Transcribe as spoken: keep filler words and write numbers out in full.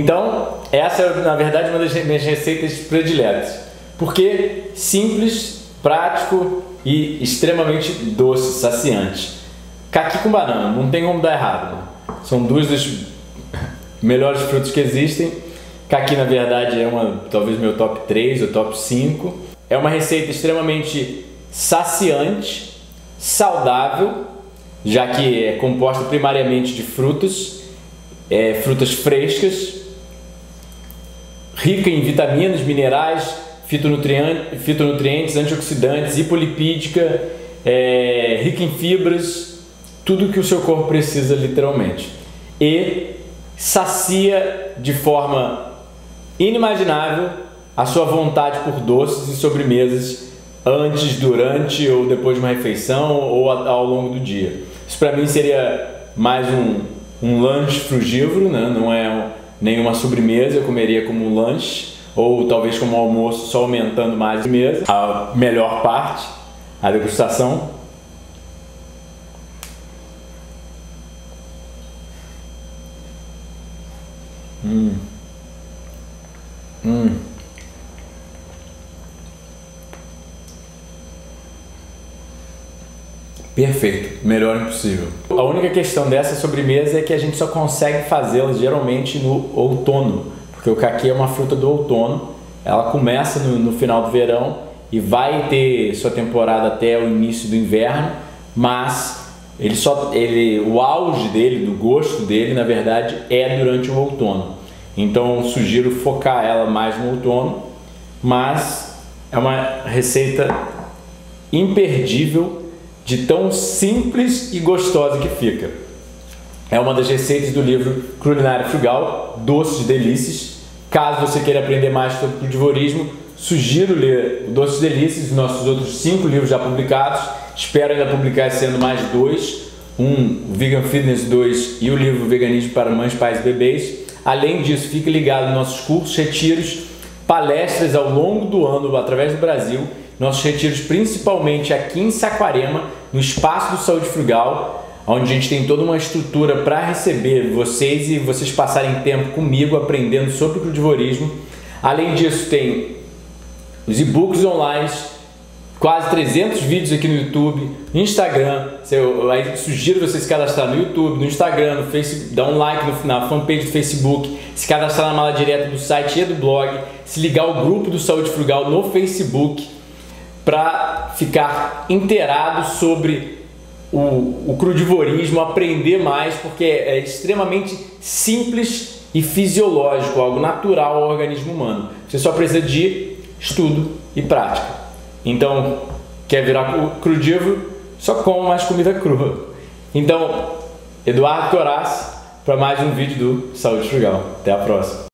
Então, essa é, na verdade, uma das minhas receitas prediletas. Porque simples, prático e extremamente doce, saciante. Caqui com banana, não tem como dar errado, né? São dois dos melhores frutos que existem. Caqui, na verdade, é uma, talvez meu top três ou top cinco. É uma receita extremamente saciante, saudável, já que é composta primariamente de frutas, é, frutas frescas, rica em vitaminas, minerais, fitonutrientes, fitonutrientes antioxidantes, hipolipídica, é, rica em fibras, tudo que o seu corpo precisa literalmente. E sacia de forma inimaginável a sua vontade por doces e sobremesas antes, durante ou depois de uma refeição ou ao longo do dia. Isso para mim seria mais um, um lanche frugívoro, né? Não é nenhuma sobremesa, eu comeria como um lanche ou talvez como um almoço, só aumentando mais a sobremesa. A melhor parte, a degustação. Hum. Hum. Perfeito, melhor impossível. A única questão dessa sobremesa é que a gente só consegue fazê-la geralmente no outono, porque o caqui é uma fruta do outono, ela começa no, no final do verão e vai ter sua temporada até o início do inverno, mas ele só, ele, o auge dele, do gosto dele, na verdade, é durante o outono. Então sugiro focar ela mais no outono, mas é uma receita imperdível de tão simples e gostosa que fica. É uma das receitas do livro Culinária Frugal, Doces Delícias. Caso você queira aprender mais sobre crudivorismo, sugiro ler Doces Delícias, nossos outros cinco livros já publicados. Espero ainda publicar esse ano mais dois, um Vegan Fitness dois e o livro Veganismo para Mães, Pais e Bebês. Além disso, fique ligado nos nossos cursos, retiros, palestras ao longo do ano através do Brasil. Nossos retiros principalmente aqui em Saquarema, no Espaço do Saúde Frugal, onde a gente tem toda uma estrutura para receber vocês e vocês passarem tempo comigo aprendendo sobre crudivorismo. Além disso, tem os e-books online, quase trezentos vídeos aqui no YouTube, no Instagram. Eu, eu sugiro você se cadastrar no YouTube, no Instagram, no Facebook, dar um like no, na fanpage do Facebook, se cadastrar na mala direta do site e do blog, se ligar ao grupo do Saúde Frugal no Facebook, para ficar inteirado sobre o, o crudivorismo, aprender mais, porque é extremamente simples e fisiológico, algo natural ao organismo humano. Você só precisa de estudo e prática. Então, quer virar crudívoro? Só coma mais comida crua. Então, Eduardo Corace para mais um vídeo do Saúde Frugal. Até a próxima.